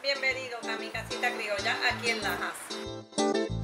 bienvenidos a mi casita criolla aquí en Lajas.